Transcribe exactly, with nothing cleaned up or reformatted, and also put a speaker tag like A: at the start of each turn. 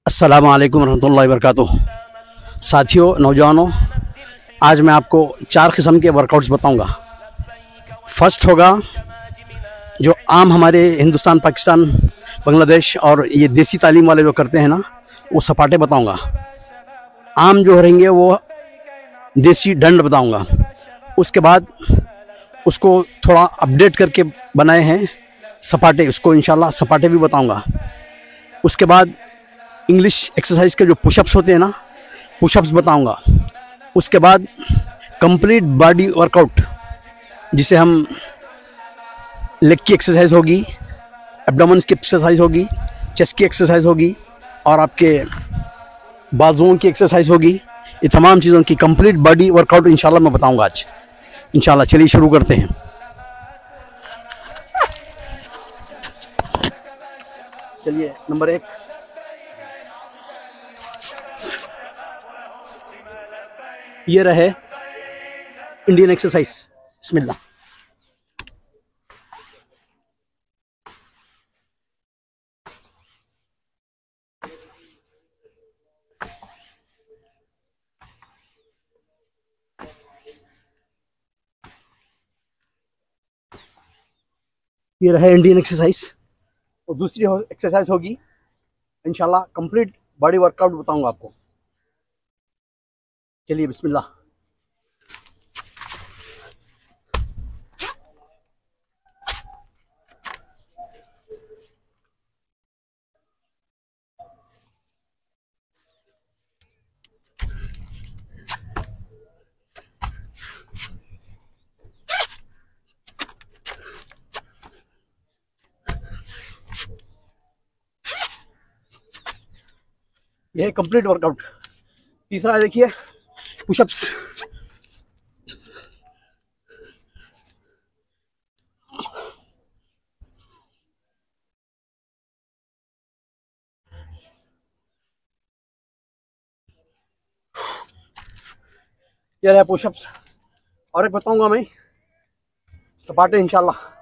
A: अस्सलामु अलैकुम रहमतुल्लाहि व बरकातुहू। साथियों, नौजवानों, आज मैं आपको चार किस्म के वर्कआउट्स बताऊंगा। फर्स्ट होगा जो आम हमारे हिंदुस्तान, पाकिस्तान, बांग्लादेश और ये देसी तालीम वाले जो करते हैं ना, वो सपाटे बताऊंगा। आम जो रहेंगे वो देसी डंड बताऊंगा। उसके बाद उसको थोड़ा अपडेट करके बनाए हैं सपाटे, उसको इंशाल्लाह सपाटे भी बताऊंगा। उसके बाद इंग्लिश एक्सरसाइज के जो पुशअप्स होते हैं ना, पुशअप्स बताऊंगा। उसके बाद कंप्लीट बॉडी वर्कआउट, जिसे हम लेग की एक्सरसाइज होगी, एब्डोमेन्स की एक्सरसाइज होगी, चेस्ट की एक्सरसाइज होगी और आपके बाजुओं की एक्सरसाइज होगी। ये तमाम चीज़ों की कंप्लीट बॉडी वर्कआउट इंशाल्लाह मैं बताऊंगा आज इंशाल्लाह। चलिए शुरू करते हैं। चलिए, नंबर एक, ये रहे इंडियन एक्सरसाइज। बिस्मिल्लाह। ये रहे इंडियन एक्सरसाइज। और दूसरी एक्सरसाइज होगी इंशाल्लाह कंप्लीट बॉडी वर्कआउट बताऊंगा आपको। चलिए, बिस्मिल्लाह। यह कंप्लीट वर्कआउट। तीसरा देखिए, पुशअप्स। यह रहा पुशअप्स। और एक बताऊंगा मैं सपाटे इंशाल्लाह।